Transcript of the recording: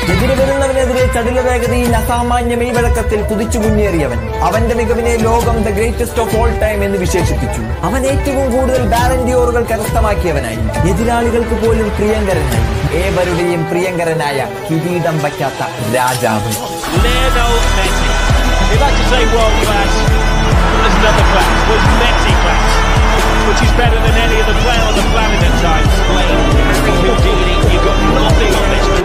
എതിരെ വരുന്നവനെതിരെ ചടുല വേഗതയിൽ അസാമാന്യ മെയ്വഴക്കത്തിൽ കുതിച്ചു മുന്നേറിയവൻ. അവന്റെ മികവിനെ ലോകം the greatest of all time എന്ന് വിശേഷിപ്പിച്ചു. അവൻ ഏറ്റവും കൂടുതൽ ബാലൻ ഡിയോറുകൾ കരസ്ഥമാക്കിയവനായി. എതിരാളികൾക്ക് പോലും പ്രിയങ്കരനായി. ഏവരുടെയും പ്രിയങ്കരനായ കിരീടം വയ്ക്കാത്ത രാജാവ്. Lionel Messi. They like to say world class. There's another class. Was Messi class, which is better than any other player on the planet at times. Playing Harry Houdini. You've got nothing on this.